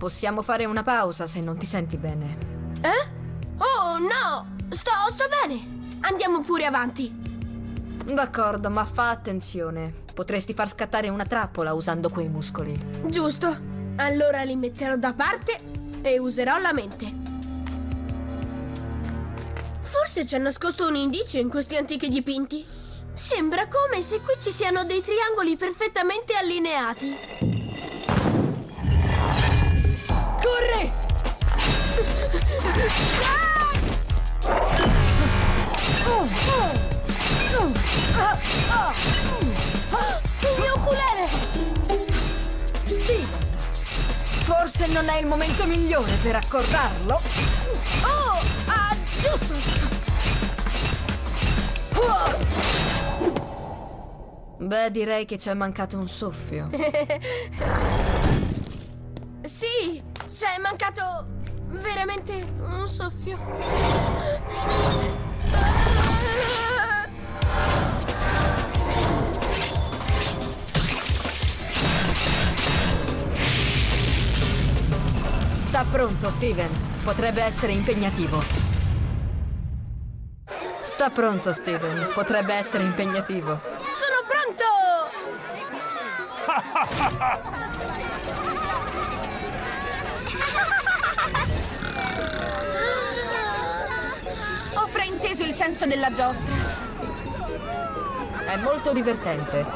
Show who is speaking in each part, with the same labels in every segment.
Speaker 1: Possiamo fare una pausa se non ti senti bene.
Speaker 2: Oh, no! Sto bene! Andiamo pure avanti.
Speaker 1: D'accordo, ma fa attenzione. Potresti far scattare una trappola usando quei muscoli.
Speaker 2: Giusto. Allora li metterò da parte e userò la mente. Forse c'è nascosto un indizio in questi antichi dipinti. Sembra come se qui ci siano dei triangoli perfettamente allineati.
Speaker 1: Corri!
Speaker 2: Il mio ukulele!
Speaker 1: Steven, forse non è il momento migliore per accordarlo.
Speaker 2: Oh, giusto!
Speaker 1: Beh, direi che ci è mancato un soffio.
Speaker 2: Sì, c'è mancato veramente un soffio.
Speaker 1: Sta pronto, Steven. Potrebbe essere impegnativo. Sta pronto, Steven. Potrebbe essere impegnativo.
Speaker 2: Sono pronto!
Speaker 3: Ho frainteso il senso della giostra.
Speaker 1: È molto divertente.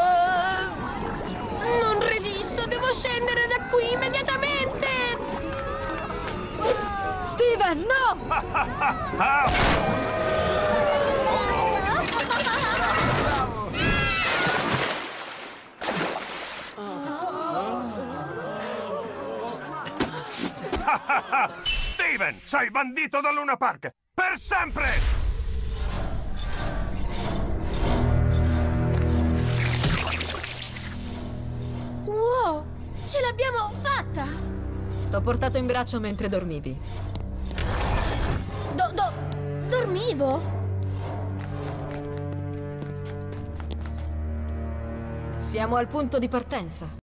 Speaker 2: Non resisto, devo scendere da qui immediatamente!
Speaker 1: Steven, no!
Speaker 4: Steven, sei bandito da Luna Park! Per sempre!
Speaker 2: Wow, ce l'abbiamo fatta!
Speaker 1: T'ho portato in braccio mentre dormivi.
Speaker 2: Dormivo?
Speaker 1: Siamo al punto di partenza.